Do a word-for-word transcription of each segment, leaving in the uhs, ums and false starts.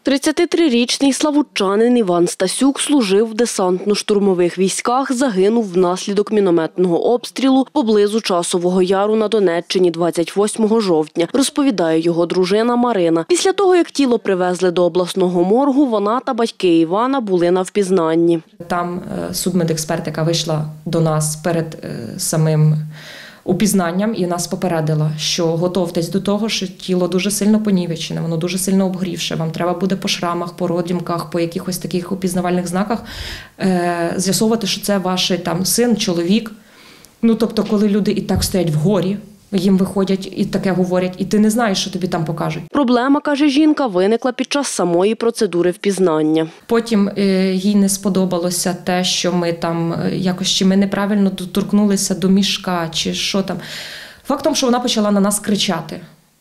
тридцятитрирічний славутчанин Іван Стасюк служив в десантно-штурмових військах, загинув внаслідок мінометного обстрілу поблизу Часового Яру на Донеччині двадцять восьмого жовтня, розповідає його дружина Марина. Після того, як тіло привезли до обласного моргу, вона та батьки Івана були на впізнанні. Там судмедексперт, яка вийшла до нас перед самим упізнанням і нас попередила, що готовтесь до того, що тіло дуже сильно понівечене, воно дуже сильно обгорівше, вам треба буде по шрамах, по родімках, по якихось таких упізнавальних знаках е- з'ясовувати, що це ваш там син, чоловік. Ну, тобто, коли люди і так стоять в горі, їм виходять і таке говорять, і ти не знаєш, що тобі там покажуть. Проблема, каже жінка, виникла під час самої процедури впізнання. Потім е, їй не сподобалося те, що ми там якось, чи ми неправильно доторкнулися до мішка, чи що там. Фактом, що вона почала на нас кричати.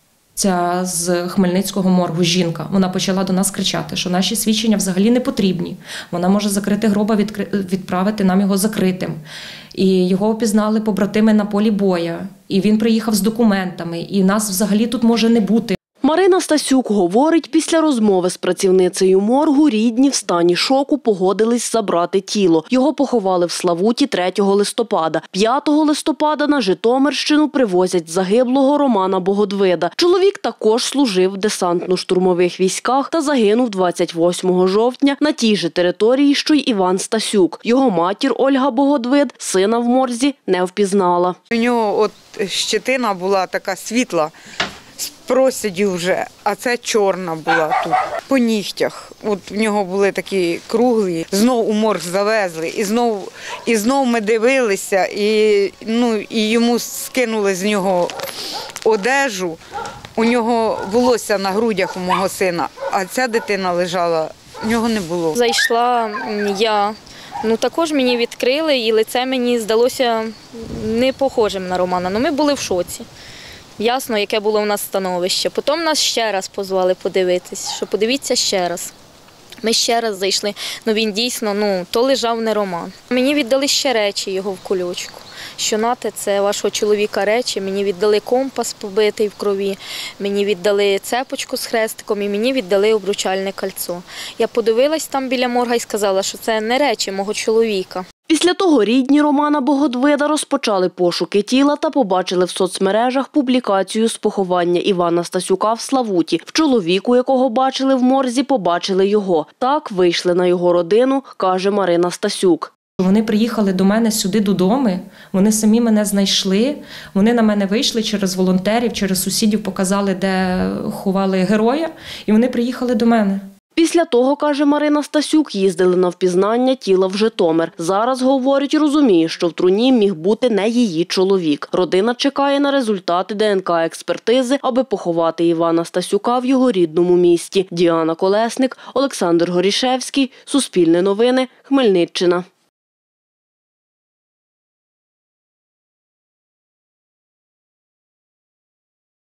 Ця з Хмельницького моргу жінка, вона почала до нас кричати, що наші свідчення взагалі не потрібні. Вона може закрити гроба, відправити нам його закритим. І його опізнали побратими на полі бою. І він приїхав з документами, і нас взагалі тут може не бути. Марина Стасюк говорить, після розмови з працівницею моргу рідні в стані шоку погодились забрати тіло. Його поховали в Славуті третього листопада. п'ятого листопада на Житомирщину привозять загиблого Романа Богодвида. Чоловік також служив в десантно-штурмових військах та загинув двадцять восьмого жовтня на тій же території, що й Іван Стасюк. Його матір Ольга Богодвид сина в морзі не впізнала. У нього от щетина була така світла, з проседів вже, а це чорна була тут, по нігтях. От в нього були такі круглі, знов у морг завезли, і знов, і знов ми дивилися, і, ну, і йому скинули з нього одежу, у нього волосся на грудях у мого сина, а ця дитина лежала, в нього не було. Зайшла я. Ну, також мені відкрили, і лице мені здалося не похожим на Романа. Ну, ми були в шоці. Ясно, яке було в нас становище. Потім нас ще раз позвали подивитись, що подивіться ще раз. Ми ще раз зайшли, ну він дійсно, ну, то лежав не Роман. Мені віддали ще речі його в кульочку. Що нате, це вашого чоловіка речі, мені віддали компас побитий в крові, мені віддали цепочку з хрестиком і мені віддали обручальне кольцо. Я подивилась там біля морга і сказала, що це не речі мого чоловіка. Після того рідні Романа Богодвида розпочали пошуки тіла та побачили в соцмережах публікацію з поховання Івана Стасюка в Славуті. В чоловіку, якого бачили в морзі, побачили його. Так вийшли на його родину, каже Марина Стасюк. Вони приїхали до мене сюди додому, вони самі мене знайшли, вони на мене вийшли через волонтерів, через сусідів, показали, де ховали героя, і вони приїхали до мене. Після того, каже Марина Стасюк, їздили на впізнання тіла в Житомир. Зараз, говорить, розуміє, що в труні міг бути не її чоловік. Родина чекає на результати Де Ен Ка-експертизи, аби поховати Івана Стасюка в його рідному місті. Діана Колесник, Олександр Горішевський, Суспільне новини, Хмельниччина.